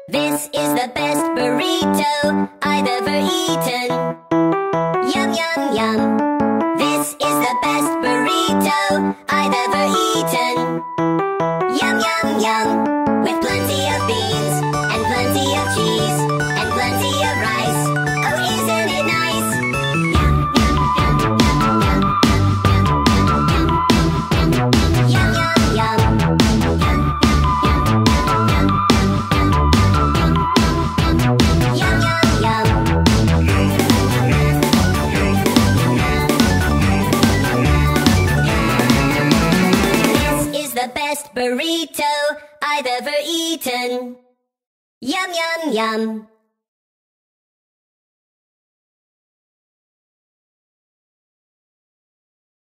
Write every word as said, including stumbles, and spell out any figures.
This is the best burrito I've ever eaten. Yum, yum, yum. This is the best burrito I've ever eaten. Yum, yum, yum. With plenty of beans, and plenty of cheese, and plenty of rice. Oh, isn't it nice? Yum, yum, yum, yum, yum, yum, yum, yum, yum, yum. The best burrito I've ever eaten. Yum, yum, yum.